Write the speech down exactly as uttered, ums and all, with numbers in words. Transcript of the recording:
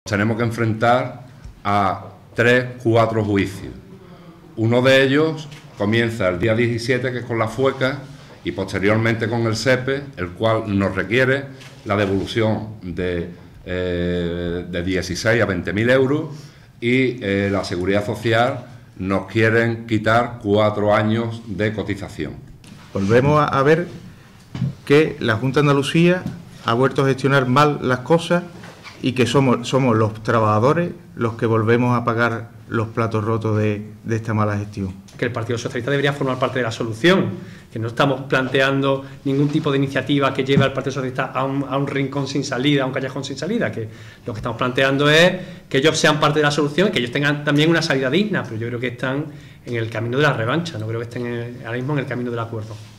Tenemos que enfrentar a tres, cuatro juicios. Uno de ellos comienza el día diecisiete, que es con la FUECA, y posteriormente con el SEPE, el cual nos requiere la devolución de, eh, de dieciséis a veinte mil euros, y eh, la Seguridad Social nos quieren quitar cuatro años de cotización. Volvemos a ver que la Junta de Andalucía ha vuelto a gestionar mal las cosas y que somos, somos los trabajadores los que volvemos a pagar los platos rotos de, de esta mala gestión. Que el Partido Socialista debería formar parte de la solución, que no estamos planteando ningún tipo de iniciativa que lleve al Partido Socialista a un, a un rincón sin salida, a un callejón sin salida, que lo que estamos planteando es que ellos sean parte de la solución, que ellos tengan también una salida digna, pero yo creo que están en el camino de la revancha, no creo que estén en, ahora mismo en el camino del acuerdo.